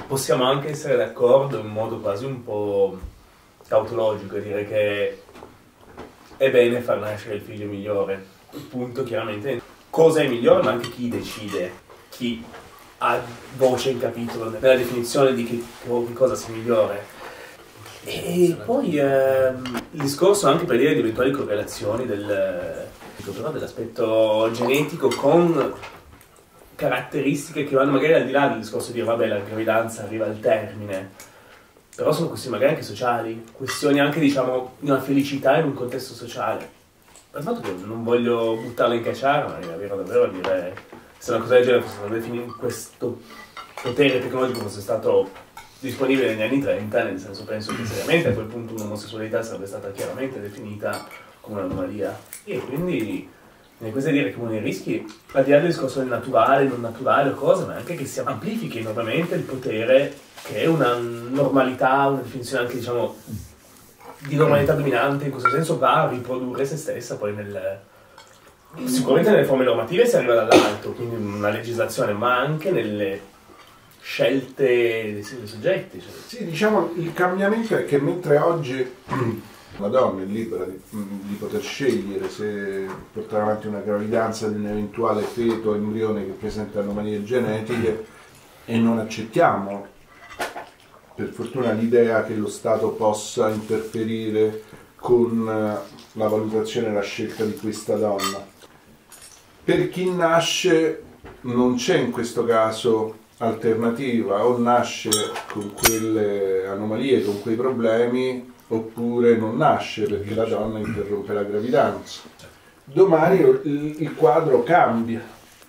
possiamo anche essere d'accordo in modo quasi un po' tautologico e dire che è bene far nascere il figlio migliore. Il punto chiaramente cosa è migliore, ma anche chi decide, chi ha voce in capitolo nella definizione di che cosa sia migliore. E poi il discorso anche per dire di eventuali correlazioni dell'aspetto genetico con caratteristiche che vanno magari al di là del discorso di dire vabbè la gravidanza arriva al termine, però sono questioni magari anche sociali, questioni anche diciamo di una felicità in un contesto sociale. Per il fatto che non voglio buttarla in cacciara, ma è vero davvero a dire se una cosa del genere fosse stato definito questo potere tecnologico fosse stato disponibile negli anni 30, nel senso penso che seriamente a quel punto un'omosessualità sarebbe stata chiaramente definita come un'anomalia. E quindi questo è dire che uno dei rischi, al di là del discorso del naturale, non naturale o cosa, ma anche che si amplifichi enormemente il potere che è una normalità, una definizione anche diciamo di normalità dominante, in questo senso va a riprodurre se stessa poi sicuramente nelle forme normative si arriva dall'alto, quindi una legislazione, ma anche nelle scelte dei singoli soggetti. Cioè. Sì, diciamo il cambiamento è che mentre oggi la donna è libera di poter scegliere se portare avanti una gravidanza di un eventuale feto o embrione che presenta anomalie genetiche, e non accettiamo per fortuna l'idea che lo Stato possa interferire con la valutazione e la scelta di questa donna. Per chi nasce non c'è in questo caso alternativa, o nasce con quelle anomalie, con quei problemi, oppure non nasce perché la donna interrompe la gravidanza. Domani il quadro cambia.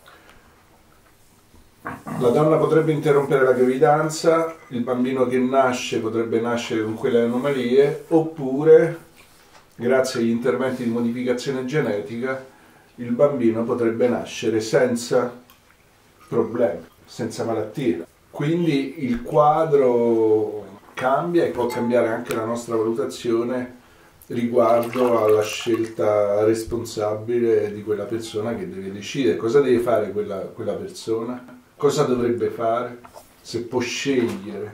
La donna potrebbe interrompere la gravidanza, il bambino che nasce potrebbe nascere con quelle anomalie, oppure, grazie agli interventi di modificazione genetica, il bambino potrebbe nascere senza problemi, senza malattie. Quindi il quadro cambia e può cambiare anche la nostra valutazione riguardo alla scelta responsabile di quella persona che deve decidere cosa deve fare quella persona, cosa dovrebbe fare, se può scegliere.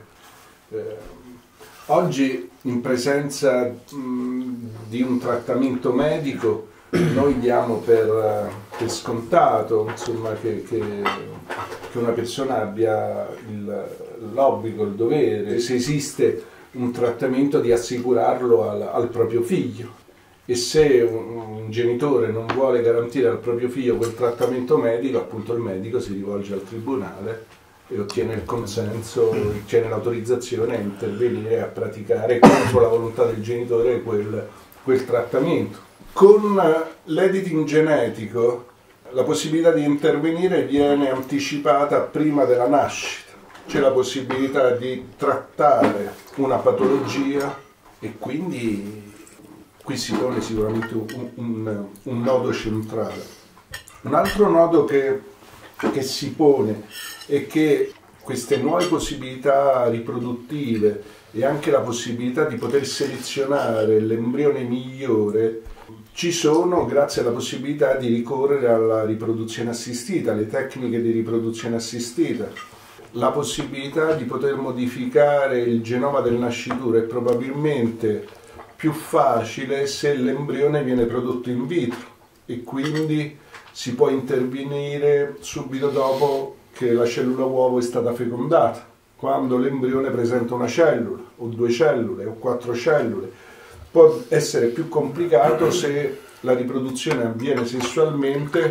Oggi in presenza di un trattamento medico noi diamo per scontato insomma, che una persona abbia l'obbligo, il dovere, se esiste un trattamento, di assicurarlo al proprio figlio. E se un genitore non vuole garantire al proprio figlio quel trattamento medico, appunto il medico si rivolge al tribunale e ottiene il consenso, ottiene l'autorizzazione a intervenire e a praticare contro la volontà del genitore quel trattamento. Con l'editing genetico la possibilità di intervenire viene anticipata prima della nascita. C'è la possibilità di trattare una patologia e quindi qui si pone sicuramente un nodo centrale. Un altro nodo che si pone è che queste nuove possibilità riproduttive e anche la possibilità di poter selezionare l'embrione migliore ci sono grazie alla possibilità di ricorrere alla riproduzione assistita, alle tecniche di riproduzione assistita. La possibilità di poter modificare il genoma del nascituro è probabilmente più facile se l'embrione viene prodotto in vitro e quindi si può intervenire subito dopo che la cellula uovo è stata fecondata, quando l'embrione presenta una cellula o 2 cellule o 4 cellule. Può essere più complicato se la riproduzione avviene sessualmente,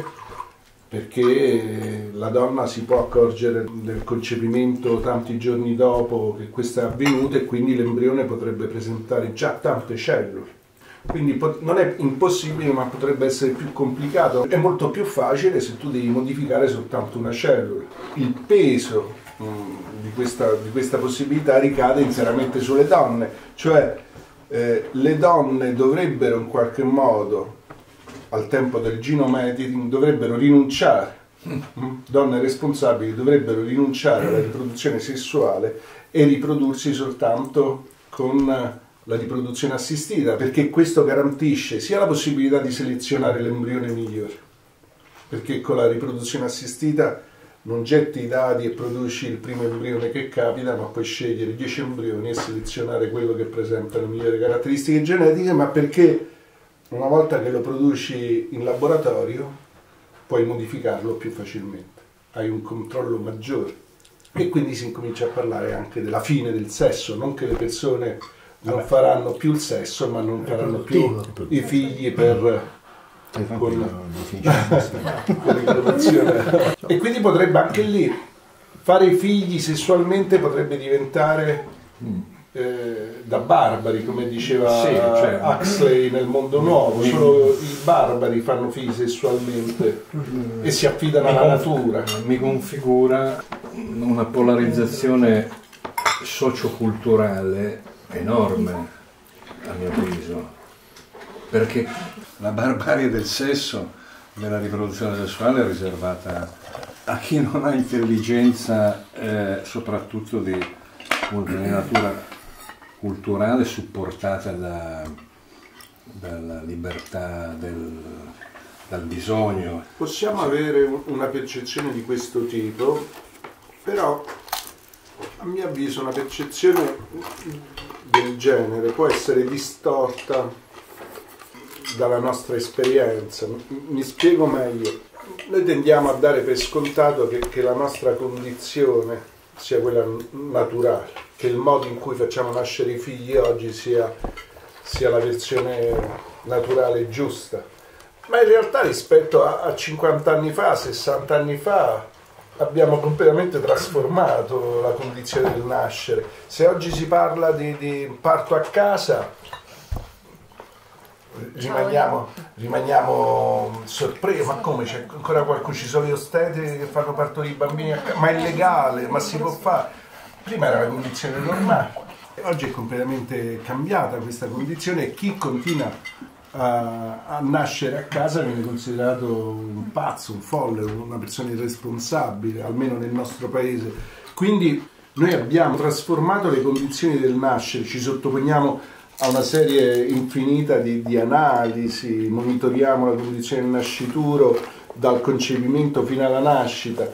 perché la donna si può accorgere del concepimento tanti giorni dopo che questo è avvenuto e quindi l'embrione potrebbe presentare già tante cellule. Quindi non è impossibile, ma potrebbe essere più complicato. È molto più facile se tu devi modificare soltanto una cellula. Il peso di questa possibilità ricade interamente sulle donne, cioè le donne dovrebbero in qualche modo, al tempo del genome editing, dovrebbero rinunciare, donne responsabili dovrebbero rinunciare alla riproduzione sessuale e riprodursi soltanto con la riproduzione assistita, perché questo garantisce sia la possibilità di selezionare l'embrione migliore, perché con la riproduzione assistita non getti i dadi e produci il primo embrione che capita, ma puoi scegliere 10 embrioni e selezionare quello che presenta le migliori caratteristiche genetiche, ma perché una volta che lo produci in laboratorio puoi modificarlo più facilmente, hai un controllo maggiore e quindi si incomincia a parlare anche della fine del sesso, non che le persone non faranno più il sesso, ma non faranno più i figli per... con l'introduzione. E quindi potrebbe anche lì fare i figli sessualmente potrebbe diventare da barbari, come diceva Huxley nel Mondo Nuovo. Solo i barbari fanno figli sessualmente e si affidano alla natura. Mi configura una polarizzazione socioculturale enorme, a mio avviso, perché la barbarie del sesso, della riproduzione sessuale è riservata a chi non ha intelligenza, soprattutto di natura culturale supportata dalla libertà dal bisogno. Possiamo avere una percezione di questo tipo, però a mio avviso una percezione del genere può essere distorta dalla nostra esperienza. Mi spiego meglio. Noi tendiamo a dare per scontato che la nostra condizione sia quella naturale, che il modo in cui facciamo nascere i figli oggi sia la versione naturale giusta. Ma in realtà rispetto a 50 anni fa, 60 anni fa, abbiamo completamente trasformato la condizione del nascere. Se oggi si parla di parto a casa, rimaniamo sorpresi, ma come c'è ancora qualcuno, ci sono gli osteti che fanno partorire i bambini a casa, ma è illegale, ma si può fare. Prima era la condizione normale, oggi è completamente cambiata questa condizione e chi continua a nascere a casa viene considerato un pazzo, un folle, una persona irresponsabile, almeno nel nostro paese. Quindi noi abbiamo trasformato le condizioni del nascere, ci sottoponiamo a una serie infinita di analisi, monitoriamo la condizione del nascituro dal concepimento fino alla nascita.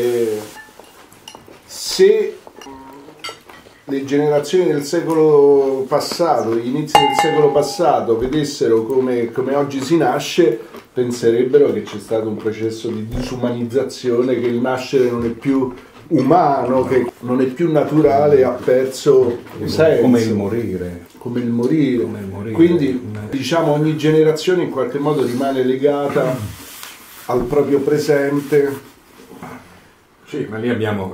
Se le generazioni del secolo passato, gli inizi del secolo passato vedessero come oggi si nasce, penserebbero che c'è stato un processo di disumanizzazione, che il nascere non è più umano, che non è più naturale, ha perso senso. Come il morire. Come il morire. Quindi diciamo ogni generazione in qualche modo rimane legata al proprio presente. Sì, ma lì abbiamo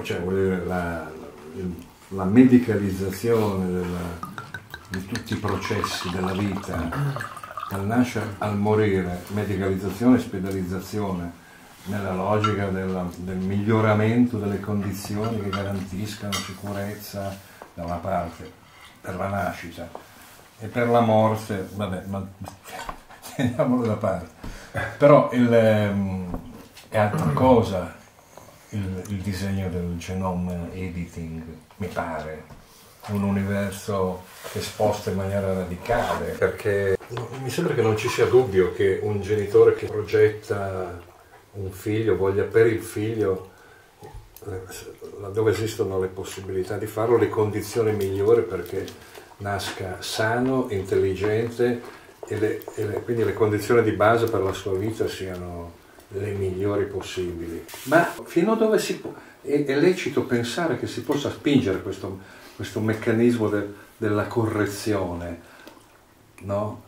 la medicalizzazione di tutti i processi della vita, dal nascere al morire, medicalizzazione e spedalizzazione, nella logica del miglioramento delle condizioni che garantiscano sicurezza da una parte per la nascita e per la morte, vabbè, ma teniamolo da parte. Però è altra cosa il disegno del genome editing, mi pare, un universo esposto in maniera radicale, perché mi sembra che non ci sia dubbio che un genitore che progetta un figlio voglia per il figlio, laddove esistono le possibilità di farlo, le condizioni migliori perché nasca sano, intelligente e quindi le condizioni di base per la sua vita siano le migliori possibili. Ma fino a dove è lecito pensare che si possa spingere questo meccanismo della correzione, no?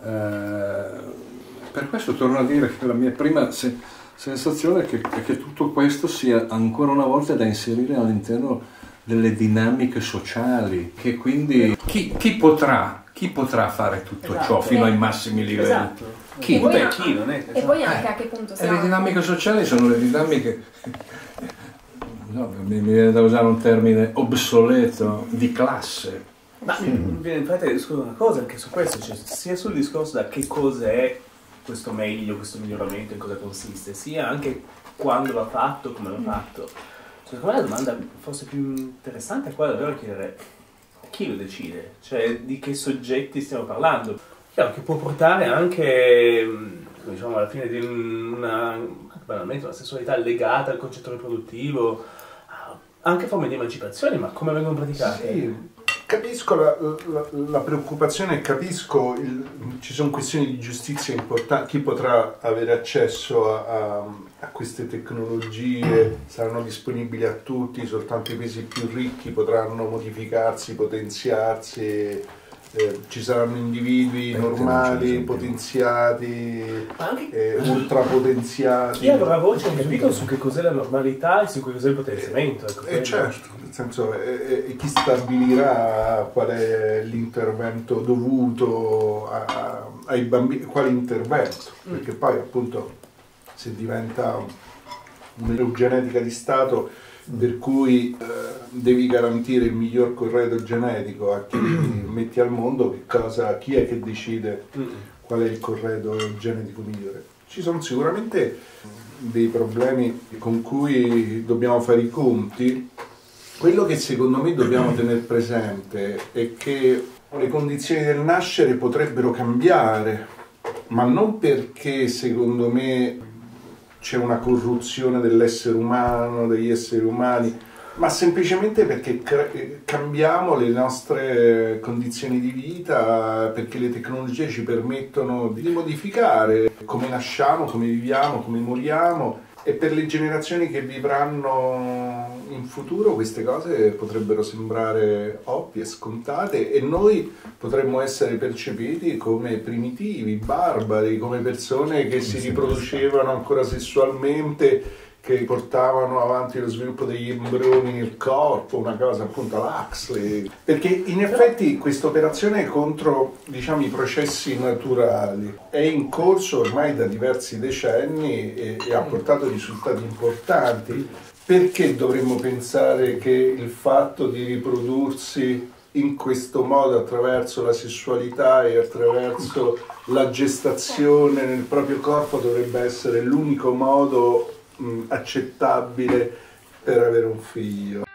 Per questo torno a dire che la mia prima sensazione è che tutto questo sia ancora una volta da inserire all'interno delle dinamiche sociali, che quindi chi potrà fare tutto ciò fino ai massimi livelli? Esatto. Chi? E poi anche a che punto siamo? Le dinamiche sociali sono le dinamiche, no, mi viene da usare un termine obsoleto, di classe. Ma mi viene infatti a discutere una cosa anche su questo, cioè, sia sul discorso da che cosa è questo meglio, questo miglioramento, in cosa consiste, sia anche quando va fatto, come va fatto. Secondo me la domanda forse più interessante è quella davvero chiedere chi lo decide, cioè di che soggetti stiamo parlando. Chiaro che può portare anche, diciamo, alla fine di una banalmente una sessualità legata al concetto riproduttivo, anche forme di emancipazione, ma come vengono praticate? Sì, capisco la preoccupazione, capisco, ci sono questioni di giustizia importanti, chi potrà avere accesso a queste tecnologie, saranno disponibili a tutti, soltanto i paesi più ricchi potranno modificarsi, potenziarsi. Ci saranno individui normali, potenziati, ultrapotenziati. Chi avrà voce e capito su che cos'è la normalità e su che cos'è il potenziamento? Ecco, certo, nel senso, chi stabilirà qual è l'intervento dovuto ai bambini, quale intervento? Perché poi appunto se diventa un'eugenetica di Stato per cui devi garantire il miglior corredo genetico a chi metti al mondo, chi è che decide qual è il corredo genetico migliore? Ci sono sicuramente dei problemi con cui dobbiamo fare i conti. Quello che secondo me dobbiamo tenere presente è che le condizioni del nascere potrebbero cambiare, ma non perché secondo me c'è una corruzione dell'essere umano, degli esseri umani, ma semplicemente perché cambiamo le nostre condizioni di vita, perché le tecnologie ci permettono di modificare come nasciamo, come viviamo, come moriamo, e per le generazioni che vivranno in futuro queste cose potrebbero sembrare ovvie, scontate, e noi potremmo essere percepiti come primitivi, barbari, come persone che si riproducevano ancora sessualmente, che portavano avanti lo sviluppo degli embrioni nel corpo, una cosa appunto l'Huxley. Perché in effetti questa operazione contro, diciamo, i processi naturali è in corso ormai da diversi decenni e ha portato risultati importanti. Perché dovremmo pensare che il fatto di riprodursi in questo modo, attraverso la sessualità e attraverso la gestazione nel proprio corpo, dovrebbe essere l'unico modo accettabile per avere un figlio?